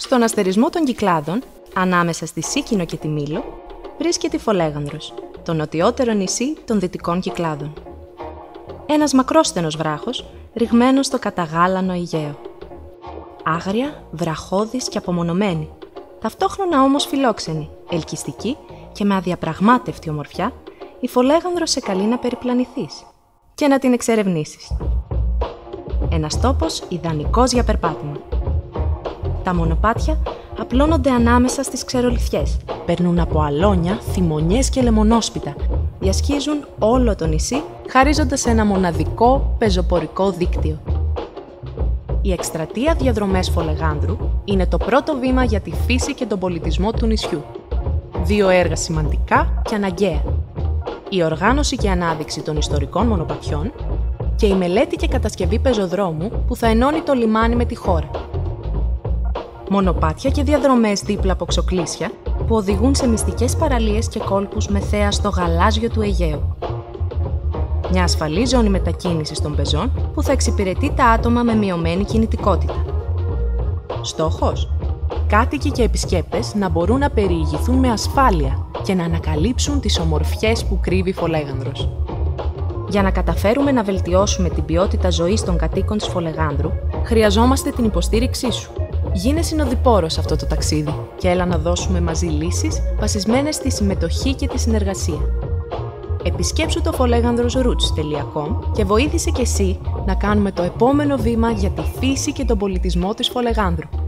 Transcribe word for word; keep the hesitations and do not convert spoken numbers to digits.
Στον αστερισμό των Κυκλάδων, ανάμεσα στη Σίκινο και τη Μήλο, βρίσκεται η Φολέγανδρος, το νοτιότερο νησί των Δυτικών Κυκλάδων. Ένας μακρόστενος βράχος, ρηγμένος στο καταγάλανο Αιγαίο. Άγρια, βραχώδης και απομονωμένη, ταυτόχρονα όμως φιλόξενη, ελκυστική και με αδιαπραγμάτευτη ομορφιά, η Φολέγανδρος σε καλεί να περιπλανηθείς και να την εξερευνήσεις. Ένας τόπος ιδανικός για περπάτημα. Τα μονοπάτια απλώνονται ανάμεσα στις ξερολιθιές, περνούν από αλόνια, θυμονιές και λεμονόσπιτα, διασχίζουν όλο το νησί, χαρίζοντας ένα μοναδικό πεζοπορικό δίκτυο. Η εκστρατεία Διαδρομές Φολεγάνδρου είναι το πρώτο βήμα για τη φύση και τον πολιτισμό του νησιού. Δύο έργα σημαντικά και αναγκαία. Η οργάνωση και ανάδειξη των ιστορικών μονοπατιών και η μελέτη και κατασκευή πεζοδρόμου που θα ενώνει το λιμάνι με τη χώρα. Μονοπάτια και διαδρομές δίπλα από ξοκλήσια που οδηγούν σε μυστικές παραλίες και κόλπους με θέα στο γαλάζιο του Αιγαίου. Μια ασφαλή ζώνη μετακίνησης των πεζών που θα εξυπηρετεί τα άτομα με μειωμένη κινητικότητα. Στόχος: κάτοικοι και επισκέπτες να μπορούν να περιηγηθούν με ασφάλεια και να ανακαλύψουν τις ομορφιές που κρύβει η Φολέγανδρος. Για να καταφέρουμε να βελτιώσουμε την ποιότητα ζωής των κατοίκων της Φολεγάνδρου, χρειαζόμαστε την υποστήριξή σου. Γίνε συνοδοιπόρος σε αυτό το ταξίδι και έλα να δώσουμε μαζί λύσεις βασισμένες στη συμμετοχή και τη συνεργασία. Επισκέψου το folegandros roots τελεία com και βοήθησε και εσύ να κάνουμε το επόμενο βήμα για τη φύση και τον πολιτισμό της Φολεγάνδρου.